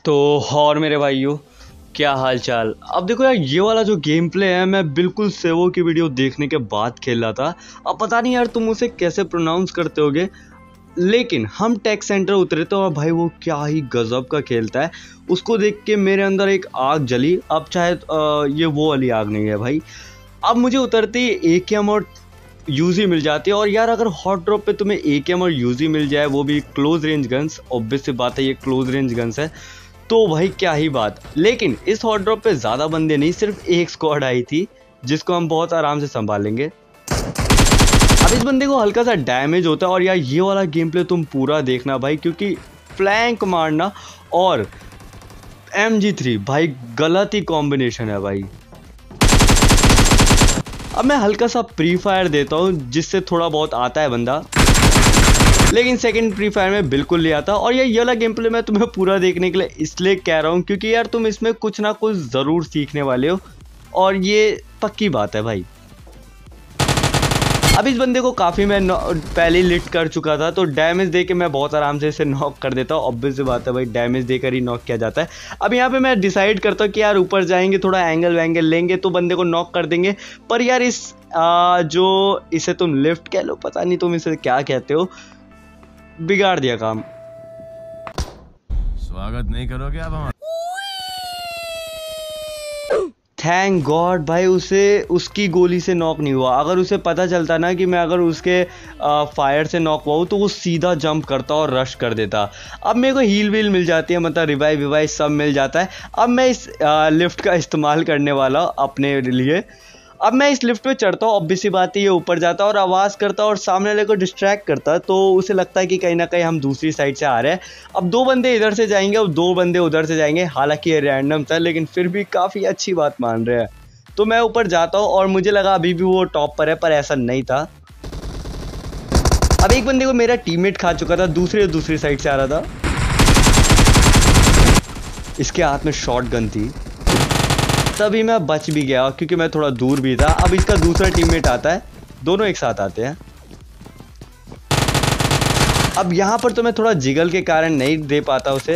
तो और मेरे भाइयों, क्या हाल चाल। अब देखो यार, ये वाला जो गेम प्ले है मैं बिल्कुल सेवो की वीडियो देखने के बाद खेल रहा था। अब पता नहीं यार तुम उसे कैसे प्रोनाउंस करते होगे, लेकिन हम टेक सेंटर उतरे तो भाई वो क्या ही गजब का खेलता है। उसको देख के मेरे अंदर एक आग जली। अब चाहे ये वो वाली आग नहीं है भाई। अब मुझे उतरते ही AKM और यूजी मिल जाती है। और यार अगर हॉट ड्रॉप पे तुम्हें AKM और यूजी मिल जाए, वो भी क्लोज रेंज गन्स, ऑब्वियस सी बात है ये क्लोज रेंज गन्स है, तो भाई क्या ही बात। लेकिन इस हॉट ड्रॉप पे ज़्यादा बंदे नहीं, सिर्फ एक स्क्वाड आई थी जिसको हम बहुत आराम से संभालेंगे। अब इस बंदे को हल्का सा डैमेज होता है। और यार ये वाला गेम प्ले तुम पूरा देखना भाई, क्योंकि फ्लैंक मारना और MG3 भाई गलत ही कॉम्बिनेशन है भाई। अब मैं हल्का सा प्री फायर देता हूँ जिससे थोड़ा बहुत आता है बंदा, लेकिन सेकंड प्री फायर में बिल्कुल नहीं आता। और ये वाला गेम प्ले मैं तुम्हें पूरा देखने के लिए इसलिए कह रहा हूँ क्योंकि यार तुम इसमें कुछ ना कुछ ज़रूर सीखने वाले हो, और ये पक्की बात है भाई। अब इस बंदे को काफ़ी मैं पहले ही लिट कर चुका था, तो डैमेज दे के मैं बहुत आराम से इसे नॉक कर देता हूँ। ऑब्वियस सी बात है भाई, डैमेज देकर ही नॉक किया जाता है। अब यहाँ पे मैं डिसाइड करता हूँ कि यार ऊपर जाएंगे, थोड़ा एंगल वैंगल लेंगे तो बंदे को नॉक कर देंगे। पर यार इस जो इसे तुम लिफ्ट कह लो, पता नहीं तुम इसे क्या कहते हो, बिगाड़ दिया काम। स्वागत नहीं करोगे आप हमारा? थैंक गॉड भाई उसे उसकी गोली से नॉक नहीं हुआ। अगर उसे पता चलता ना कि मैं अगर उसके फायर से नॉक हुआ हूँ तो वो सीधा जंप करता और रश कर देता। अब मेरे को हील वील मिल जाती है, मतलब रिवाइव विवाइव सब मिल जाता है। अब मैं इस लिफ्ट का इस्तेमाल करने वाला हूँ अपने लिए। अब मैं इस लिफ्ट पे चढ़ता हूँ, ऑब्वियस सी बात है ये ऊपर जाता और आवाज़ करता और सामने वाले को डिस्ट्रैक्ट करता, तो उसे लगता है कि कहीं ना कहीं हम दूसरी साइड से आ रहे हैं। अब दो बंदे इधर से जाएंगे और दो बंदे उधर से जाएंगे। हालांकि ये रैंडम था लेकिन फिर भी काफ़ी अच्छी बात मान रहे हैं। तो मैं ऊपर जाता हूँ और मुझे लगा अभी भी वो टॉप पर है, पर ऐसा नहीं था। अब एक बंदे को मेरा टीममेट खा चुका था, दूसरी साइड से आ रहा था। इसके हाथ में शॉट गन थी, तभी मैं बच भी गया क्योंकि मैं थोड़ा दूर भी था। अब इसका दूसरा टीममेट आता है, दोनों एक साथ आते हैं। अब यहाँ पर तो मैं थोड़ा जिगल के कारण नहीं दे पाता उसे,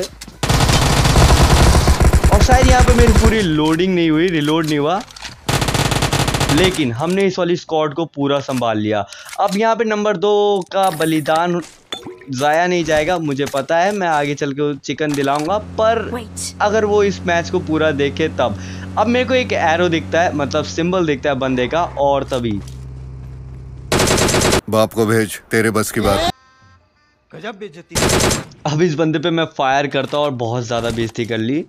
और शायद यहाँ पे मेरी पूरी लोडिंग नहीं हुई, रिलोड नहीं हुआ, लेकिन हमने इस वाली स्क्वाड को पूरा संभाल लिया। अब यहाँ पे नंबर 2 का बलिदान ज़ाया नहीं जाएगा, मुझे पता है। मैं आगे चल के चिकन दिलाऊंगा, पर अगर वो इस मैच को पूरा देखे तब। अब मेरे को एक एरो दिखता है, मतलब सिंबल दिखता है बंदे का, और तभी बाप को भेज, तेरे बस की बात। गजब बेइज्जती। अब इस बंदे पे मैं फायर करता और बहुत ज़्यादा बेइज्जती कर ली,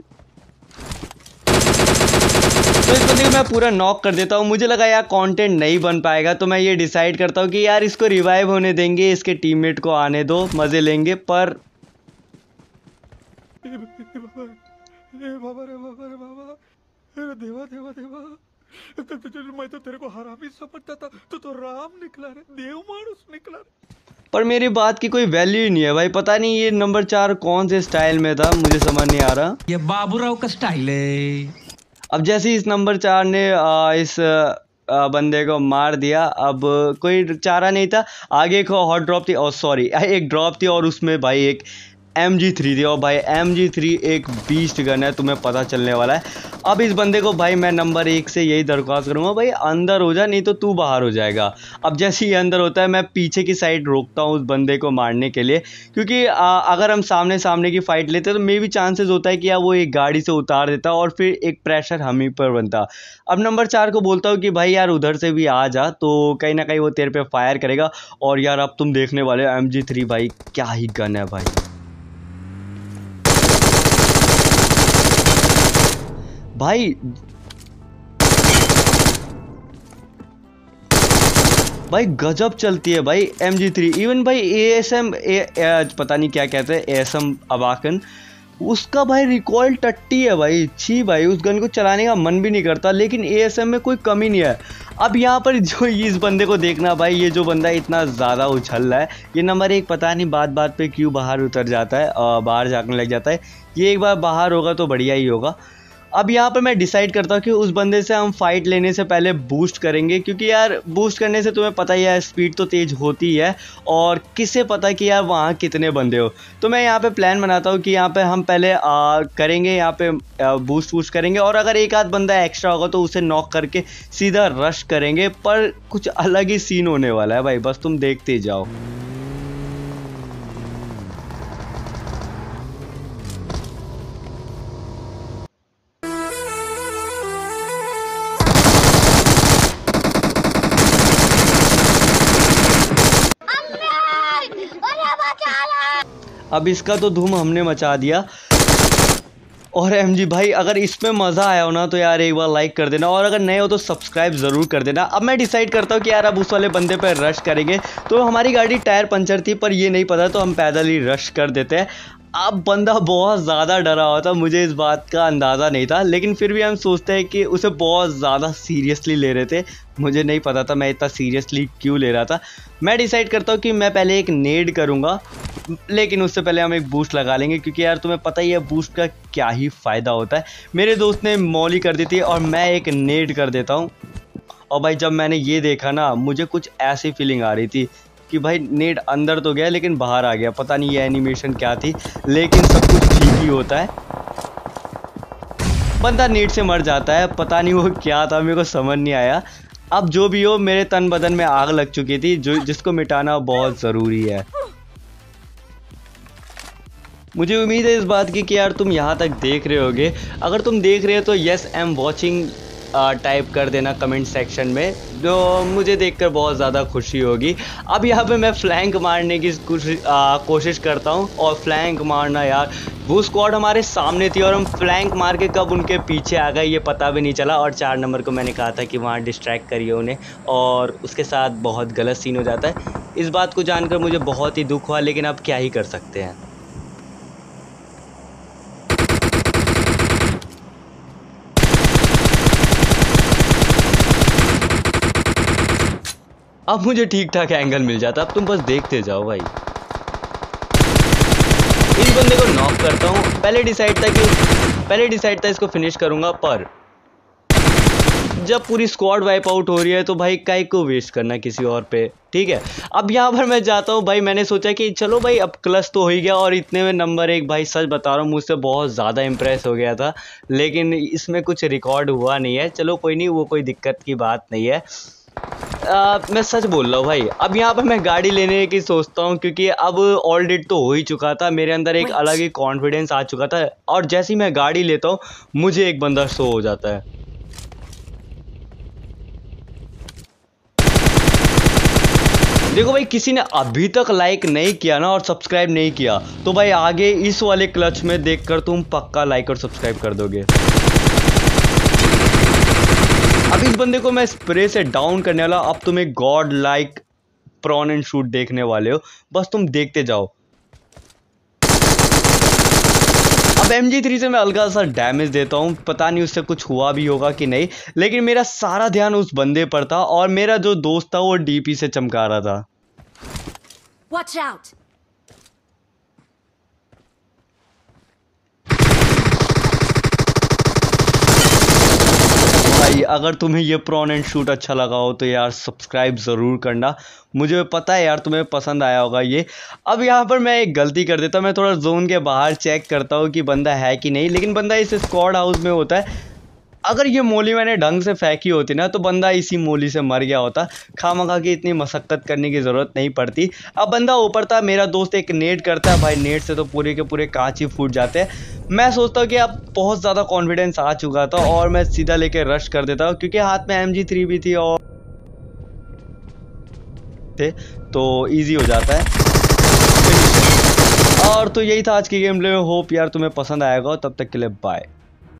तो इस बंदे को मैं पूरा नॉक कर देता हूँ। मुझे लगा यार कंटेंट नहीं बन पाएगा, तो मैं ये डिसाइड करता हूँ कि यार इसको रिवाइव होने देंगे, इसके टीममेट को आने दो, मज़े लेंगे। पर देवा मैं तो तेरे को हरामी समझता था, तो राम निकला रे, देव मानुस निकला रे। पर मेरी बात की कोई वैल्यू ही नहीं है भाई। पता नहीं ये नंबर 4 कौन से स्टाइल में था, मुझे समझ नहीं आ रहा। ये बाबूराव का स्टाइल है। अब जैसे इस नंबर 4 ने इस बंदे को मार दिया, अब कोई चारा नहीं था। आगे एक हॉट ड्रॉप थी, और सॉरी एक ड्रॉप थी, और उसमें भाई एक MG3 थी। और भाई MG3 एक बीस्ट गन है, तुम्हें पता चलने वाला है। अब इस बंदे को भाई मैं नंबर 1 से यही दरख्वास्त करूँगा, भाई अंदर हो जा, नहीं तो तू बाहर हो जाएगा। अब जैसे ही अंदर होता है मैं पीछे की साइड रोकता हूँ उस बंदे को मारने के लिए, क्योंकि अगर हम सामने सामने की फ़ाइट लेते तो मे भी चांसेस होता है कि यार वो एक गाड़ी से उतार देता और फिर एक प्रेशर हम ही पर बनता। अब नंबर 4 को बोलता हूँ कि भाई यार उधर से भी आ जा, तो कहीं ना कहीं वो तेरे पे फायर करेगा। और यार अब तुम देखने वाले हो MG3 भाई क्या ही गन है भाई। भाई गजब चलती है भाई MG3। इवन भाई ASM पता नहीं क्या कहते हैं, ASM अबाकन, उसका भाई रिकॉइल टट्टी है भाई। छी भाई, उस गन को चलाने का मन भी नहीं करता, लेकिन ASM में कोई कमी नहीं है। अब यहाँ पर जो इस बंदे को देखना भाई, ये जो बंदा इतना ज़्यादा उछल रहा है, ये नंबर 1 पता नहीं बात पे क्यों बाहर उतर जाता है, बाहर जाने लग जाता है। ये एक बार बाहर होगा तो बढ़िया ही होगा। अब यहाँ पर मैं डिसाइड करता हूँ कि उस बंदे से हम फाइट लेने से पहले बूस्ट करेंगे, क्योंकि यार बूस्ट करने से तुम्हें पता ही है स्पीड तो तेज़ होती है और किसे पता कि यार वहाँ कितने बंदे हो। तो मैं यहाँ पे प्लान बनाता हूँ कि यहाँ पे हम पहले करेंगे यहाँ पे बूस्ट करेंगे, और अगर एक आध बंदा एक्स्ट्रा होगा तो उसे नॉक करके सीधा रश करेंगे। पर कुछ अलग ही सीन होने वाला है भाई, बस तुम देखते ही जाओ। अब इसका तो धूम हमने मचा दिया। और एमजी भाई अगर इसमें मज़ा आया हो ना तो यार एक बार लाइक कर देना, और अगर नए हो तो सब्सक्राइब ज़रूर कर देना। अब मैं डिसाइड करता हूँ कि यार अब उस वाले बंदे पर रश करेंगे। तो हमारी गाड़ी टायर पंचर थी पर ये नहीं पता, तो हम पैदल ही रश कर देते हैं। अब बंदा बहुत ज़्यादा डरा हुआ था, मुझे इस बात का अंदाज़ा नहीं था, लेकिन फिर भी हम सोचते हैं कि उसे बहुत ज़्यादा सीरियसली ले रहे थे। मुझे नहीं पता था मैं इतना सीरियसली क्यों ले रहा था। मैं डिसाइड करता हूँ कि मैं पहले एक नेड करूँगा, लेकिन उससे पहले हम एक बूस्ट लगा लेंगे, क्योंकि यार तुम्हें पता ही है बूस्ट का क्या ही फ़ायदा होता है। मेरे दोस्त ने मॉली कर दी थी और मैं एक नेड कर देता हूँ। और भाई जब मैंने ये देखा ना, मुझे कुछ ऐसी फीलिंग आ रही थी कि भाई नेट अंदर तो गया लेकिन बाहर आ गया। पता नहीं ये एनिमेशन क्या थी, लेकिन सब कुछ ठीक ही होता है। बंदा नेट से मर जाता है, पता नहीं वो क्या था, मेरे को समझ नहीं आया। अब जो भी हो, मेरे तन बदन में आग लग चुकी थी जिसको मिटाना बहुत ज़रूरी है। मुझे उम्मीद है इस बात की कि यार तुम यहाँ तक देख रहे होगे। अगर तुम देख रहे हो तो yes I am watching type कर देना कमेंट सेक्शन में, जो मुझे देखकर बहुत ज़्यादा खुशी होगी। अब यहाँ पे मैं फ्लैंक मारने की कोशिश करता हूँ, और फ्लैंक मारना यार, वो स्क्वाड हमारे सामने थी और हम फ्लैंक मार के कब उनके पीछे आ गए ये पता भी नहीं चला। और 4 नंबर को मैंने कहा था कि वहाँ डिस्ट्रैक्ट करिए उन्हें, और उसके साथ बहुत गलत सीन हो जाता है। इस बात को जानकर मुझे बहुत ही दुख हुआ, लेकिन अब क्या ही कर सकते हैं। अब मुझे ठीक ठाक एंगल मिल जाता, अब तुम बस देखते जाओ भाई। इस बंदे को नॉक करता हूँ। पहले डिसाइड था इसको फिनिश करूँगा, पर जब पूरी स्क्वाड वाइप आउट हो रही है तो भाई काहे को वेस्ट करना किसी और पे, ठीक है। अब यहाँ पर मैं जाता हूँ भाई, मैंने सोचा कि चलो भाई अब क्लच तो हो ही गया, और इतने में नंबर 1 भाई सच बता रहा हूँ मुझसे बहुत ज़्यादा इम्प्रेस हो गया था, लेकिन इसमें कुछ रिकॉर्ड हुआ नहीं है। चलो कोई नहीं, वो कोई दिक्कत की बात नहीं है। मैं सच बोल रहा हूँ भाई। अब यहाँ पर मैं गाड़ी लेने की सोचता हूँ, क्योंकि अब ऑलरेडी तो हो ही चुका था, मेरे अंदर एक अलग ही कॉन्फिडेंस आ चुका था, और जैसे ही मैं गाड़ी लेता हूँ मुझे एक बंदा शो हो जाता है। देखो भाई, किसी ने अभी तक लाइक नहीं किया ना और सब्सक्राइब नहीं किया, तो भाई आगे इस वाले क्लच में देखकर तुम पक्का लाइक और सब्सक्राइब कर दोगे। अब इस बंदे को मैं स्प्रे से डाउन करने वाला। अब तुम एक god like prawn and shoot देखने वाले हो, बस तुम देखते जाओ। अब MG3 से मैं हल्का सा डैमेज देता हूँ, पता नहीं उससे कुछ हुआ भी होगा कि नहीं, लेकिन मेरा सारा ध्यान उस बंदे पर था, और मेरा जो दोस्त था वो DP से चमका रहा था। Watch out! भाई अगर तुम्हें ये प्रॉन एंड शूट अच्छा लगा हो तो यार सब्सक्राइब ज़रूर करना, मुझे पता है यार तुम्हें पसंद आया होगा ये। अब यहाँ पर मैं एक गलती कर देता हूँ, मैं थोड़ा जोन के बाहर चेक करता हूँ कि बंदा है कि नहीं, लेकिन बंदा इस स्क्वाड हाउस में होता है। अगर ये मोली मैंने ढंग से फेंकी होती ना तो बंदा इसी मोली से मर गया होता, खामखा की इतनी मशक्क़त करने की ज़रूरत नहीं पड़ती। अब बंदा ऊपर था, मेरा दोस्त एक नेट करता है, भाई नेट से तो पूरे के पूरे कांच ही फूट जाते हैं। मैं सोचता हूँ कि अब बहुत ज़्यादा कॉन्फिडेंस आ चुका था और मैं सीधा लेके रश कर देता हूँ, क्योंकि हाथ में MG3 भी थी और तो ईजी हो जाता है। और तो यही था आज की गेम प्ले। होप यार तुम्हें पसंद आएगा, तब तक के लिए बाय।